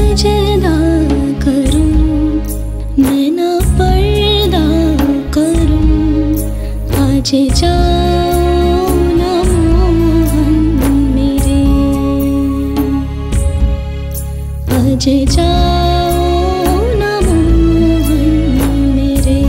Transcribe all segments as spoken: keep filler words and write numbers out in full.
सजदा करूं मैं ना पर्दा करूं, आज जाओ ना मोहन मेरे, आज जाओ ना मोहन मेरे।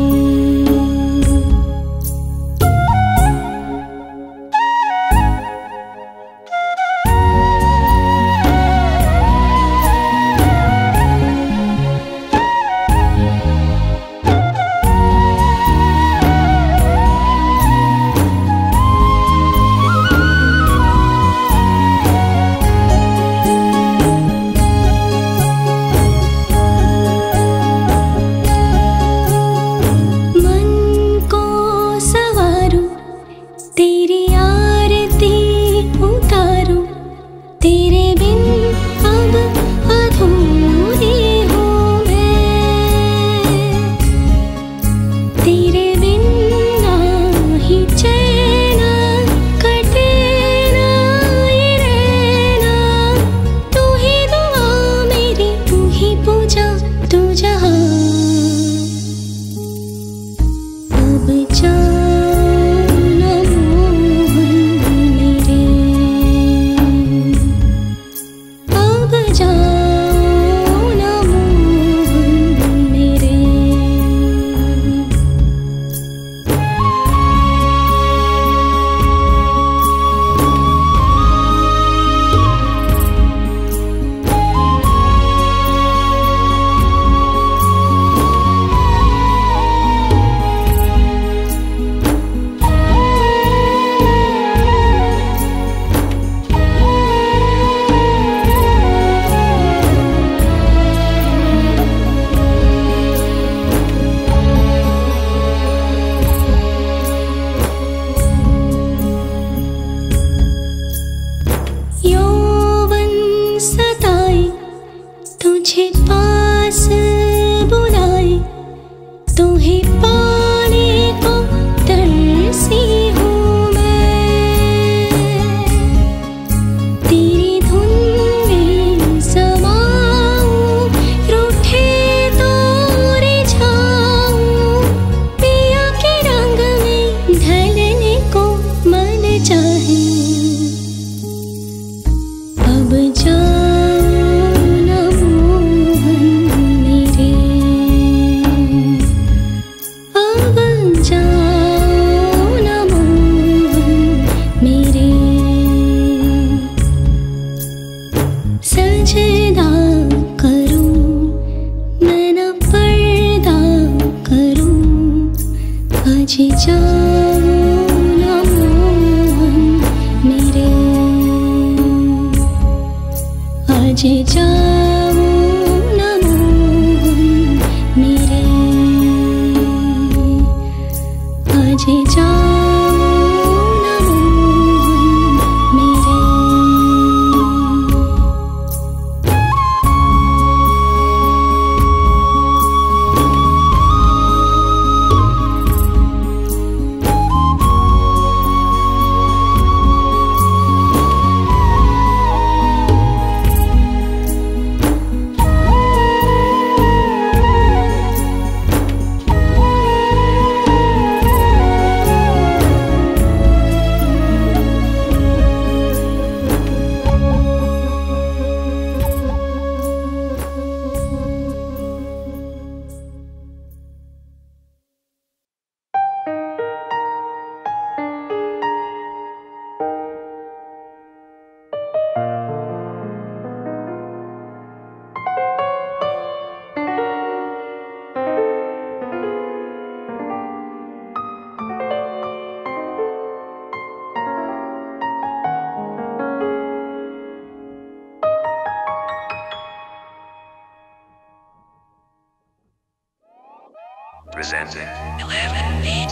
Presenting eleven beats.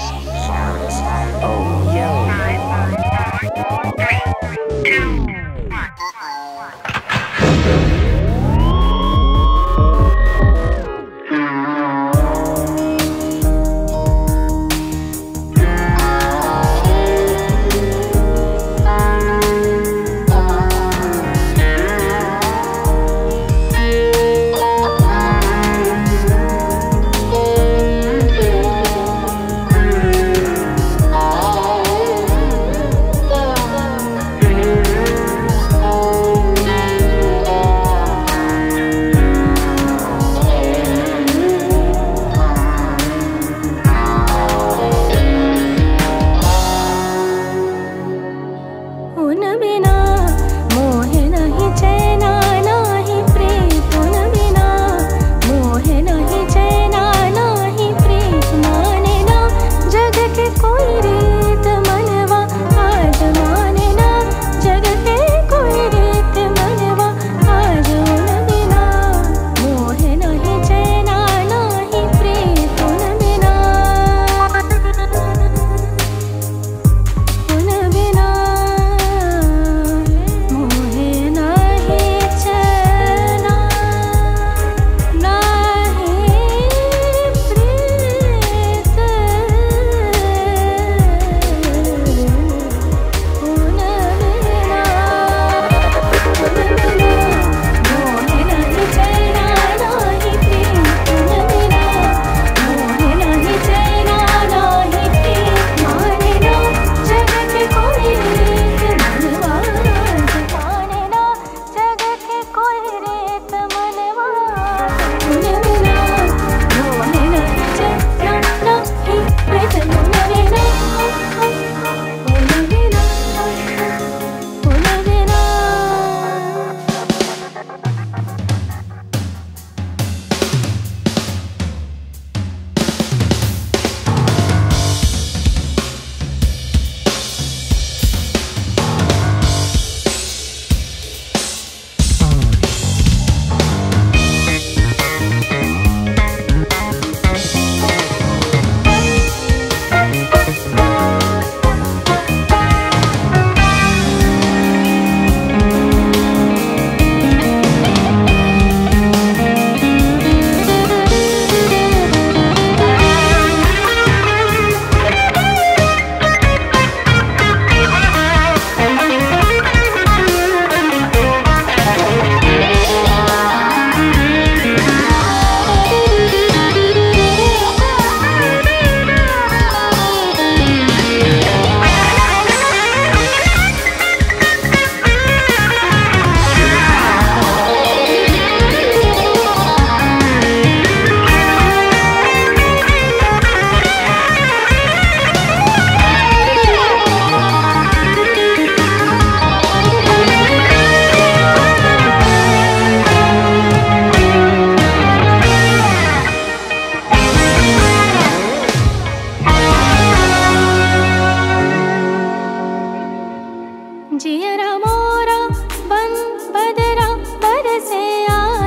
Oh, yo. Five, four, three, two, one.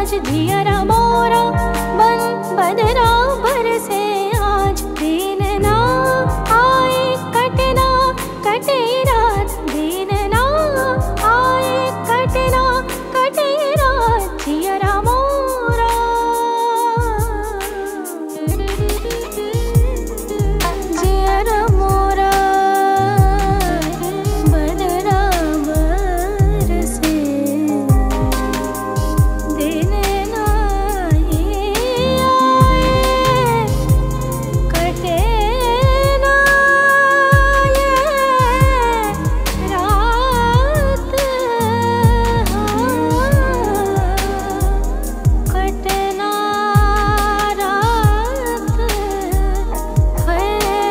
आज जियरा मोरा बन बदरा बरसे आज दिन ना आए कटना कटे रात दिन ना आए कटना कटे रात जियरा मोरा जियरा मोरा बदरा बरसे दिन ना ये आए कटे ना ये रात कटना रात है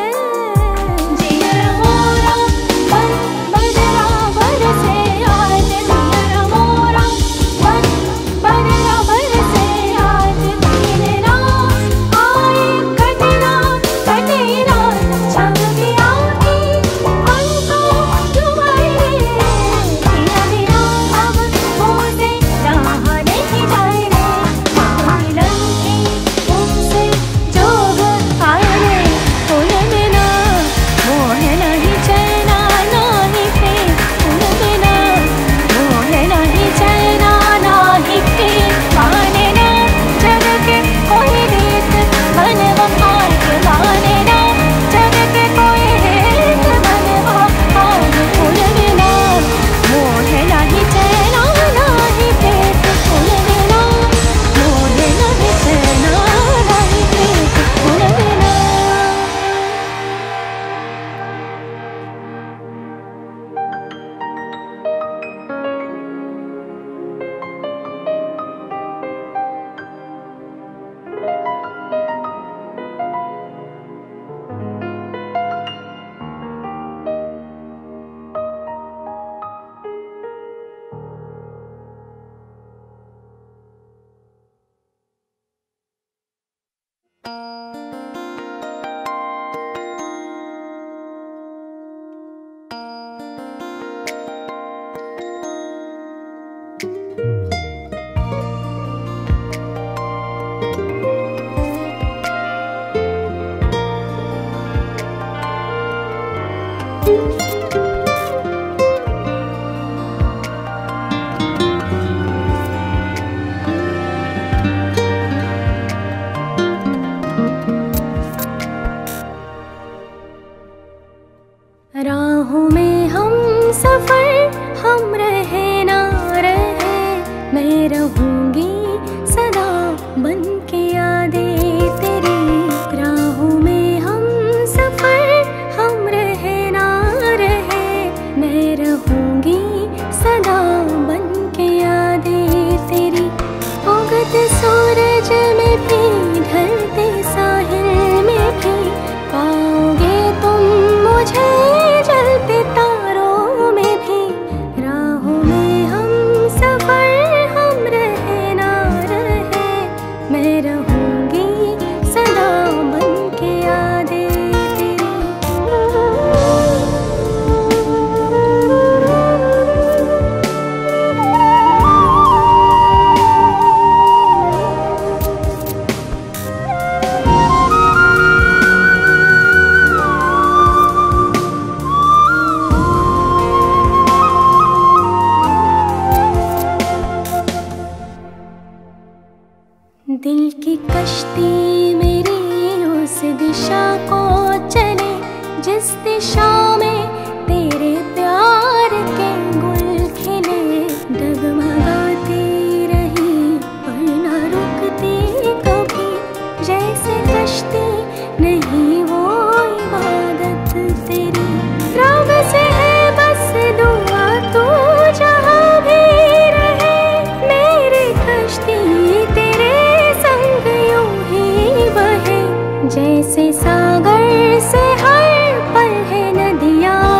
जियरा मोरा बन बदरा बरसे आज जियरा मोरा बन बदरा बरसे आज दिन ना आए कटना कटे रात जब भी आती हमको तुम्हारे दिया बिना अब मुझे रहा नहीं जाए रे मिलन की तुमसे जोग आए रे फूल बिना मोह नहीं चैना नाही पे फूल बिना मोह नहीं चैना नाही पे माने ना जग के कोई रीत बन वफा के माने ना जग के कोई रीत बन वफा के फूल बिना मोह नहीं चैना नाही पे फूल बिना मोह नहीं चैना नाही पे फूल बिना राहों में हम सफर हम रहे ना रहे मैं रहूंगी सदा बन के यादें तेरी राहों में हम सफर हम रहे ना रहे मैं रहूंगी सदा बन के यादें तेरी उगते सूरज में भी ढलते साहिल में भी पाओगे तुम मुझे जलते तारों में भी राहों में हम सफर हम रहे ना रहे मैं रहूंगी सदा बन के यादें तेरी दिल की कश्ती मेरी उस दिशा को चले जिस दिशा में तेरे प्यार के गुल खिले डगमगाती रही पर न रुकती कभी जैसे कश्ती नहीं वो इबादत तेरी रब से है बस दुआ तू जहाँ भी रहे मेरी कश्ती तेरे संग यूं ही बहे जैसे सागर से हर पल है नदियाँ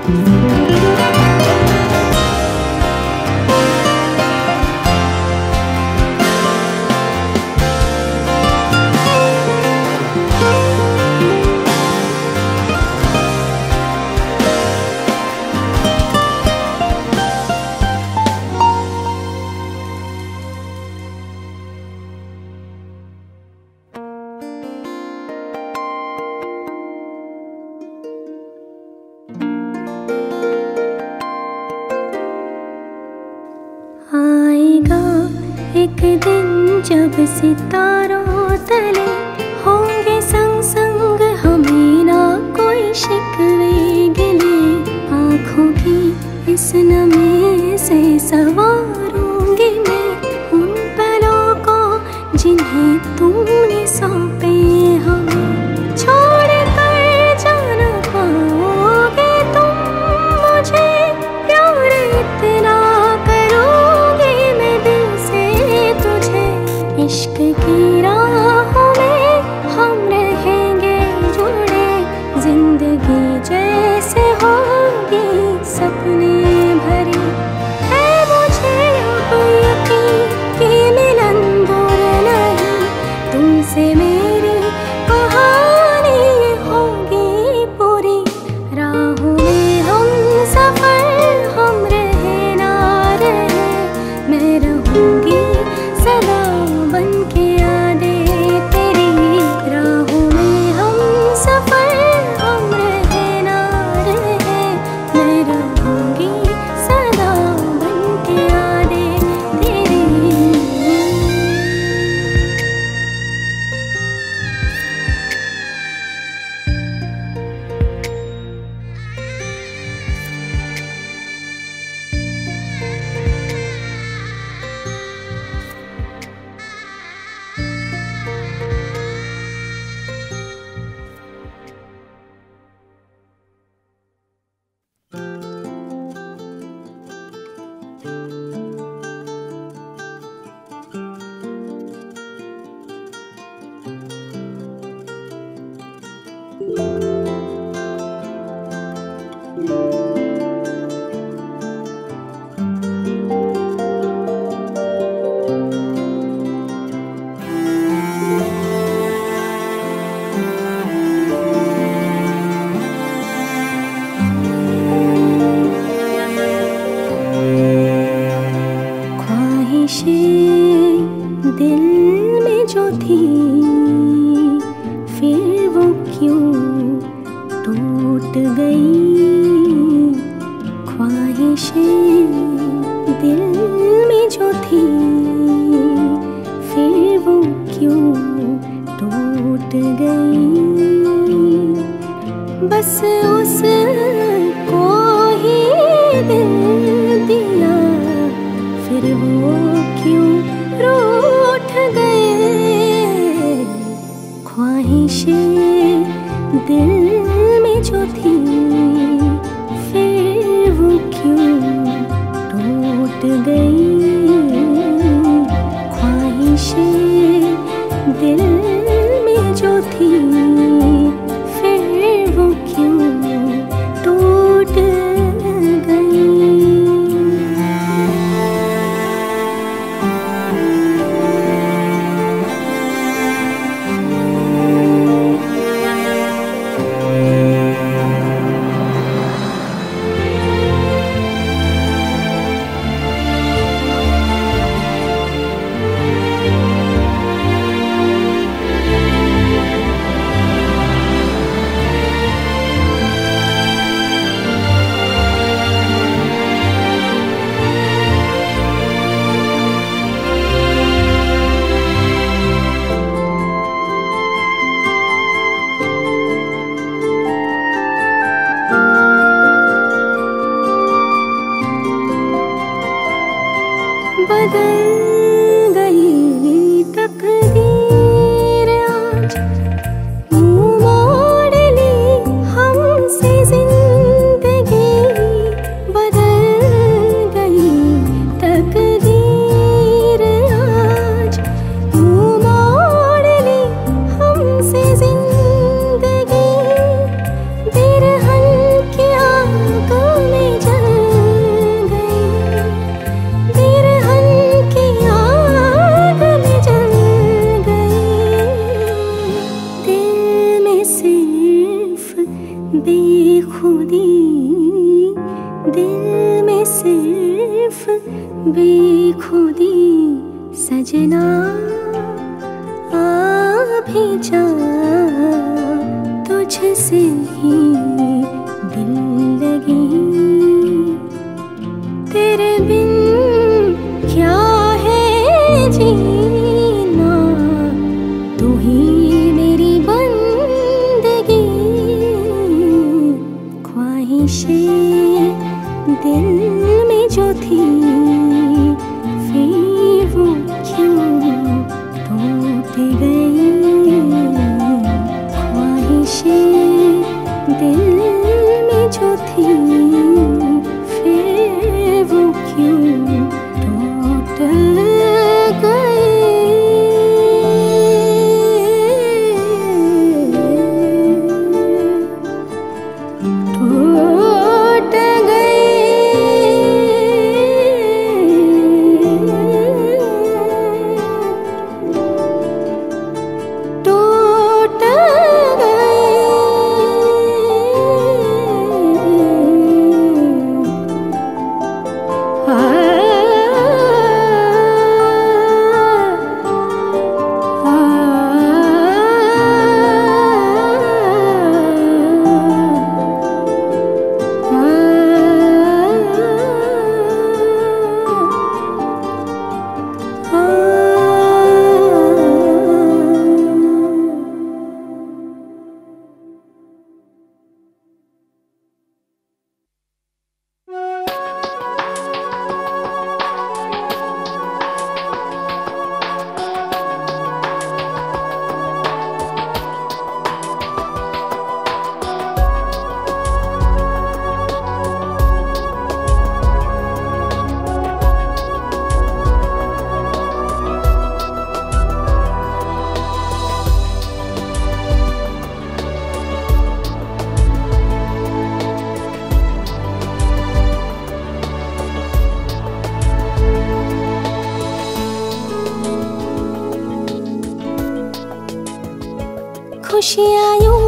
एक दिन जब सितारों तले होंगे संग संग हमें ना कोई शिकवे गिले, आँखों की इस नमी से सवारूंगी मैं उन पलों को जिन्हें तुमने सौंपे हमें। छोड़ कर जाना पाओगे तुम मुझे, प्यार इतना करूंगी मैं दिल से तुझे। इश्क की राहों में हम रहेंगे जुड़े, जिंदगी जैसे होगी सपने भरी। है मुझे अब यकीन कि मिलन दूर नहीं, तुमसे मेरी कहानी होगी पूरी। राहों में हम सफर हम रहे ना रहे, मैं रहूंगी सदा बन के यादें तेरी। राहों में हम सफर हम रहे ना रहे, मैं रहूंगी सदा बन के यादें तेरी। ख्वाहिशें दिल में जो थी फिर वो क्यों टूट गई। ख्वाहिशें दिल में जो थी फिर वो क्यों टूट गई। बस उसको ही दिल दिया फिर वो क्यों रूठ गए। ख्वाहिशें दिल में जो थी फिर वो क्यों टूट गई। ख्वाहिशें दिल में जो थी फिर वो क्यों टूट गई। बेखुदी दिल में सिर्फ बेखुदी सजना आ भी जा तुझसे ही दिल लगी तेरे बिन क्या है जीना तू ही मेरी बंदगी ख्वाहिशें दिल में जो थी फिर वो क्यों टूट गई ख्वाहिशें दिल में जो थी फिर वो क्यों टूट गई टूट गई टूट खुशियाँ यूं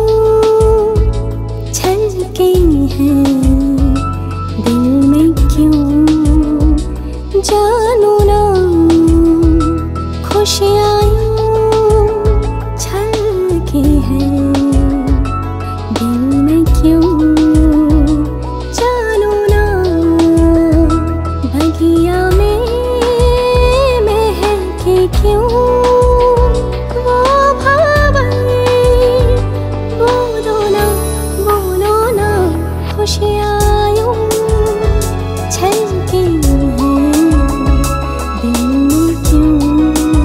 छलके हैं दिल में क्यों जानू ना खुशियाँ यूं छलके हैं दिल में क्यों जानू ना बगिया में महके क्यों खुशियाँ यूं छलके हैं दिल में क्यों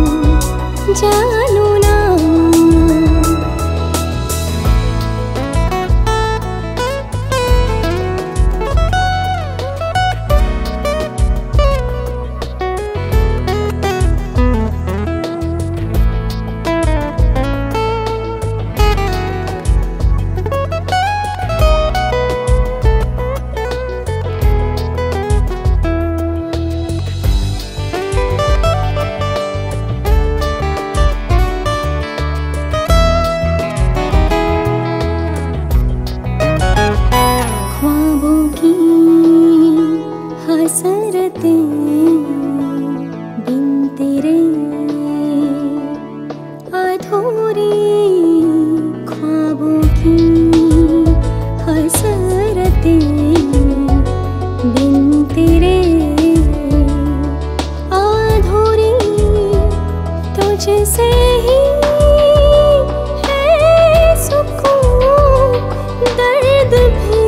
जानू ना हसरतें बिन तेरे अधूरी ख्वाबों की हसरतें बिन तेरे अधूरी तुझसे ही है सुकून दर्द भी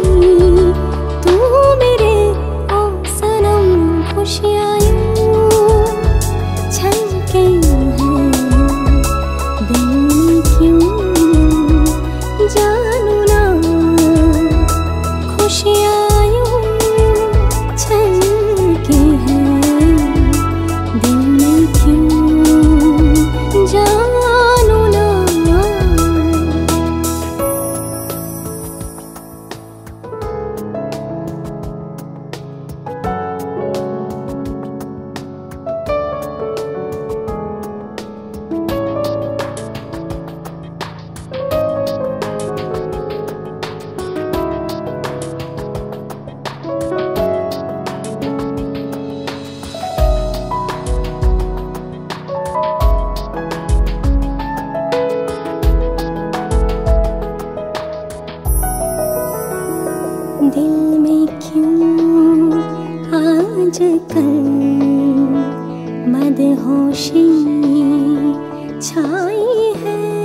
खुशियाँ यूं छलके हैं दिल में क्यों जानू ना खुशियाँ यूं छलके हैं दिल में क्यों जानू ना दिल में क्यों आजकल मदहोशी छाई है।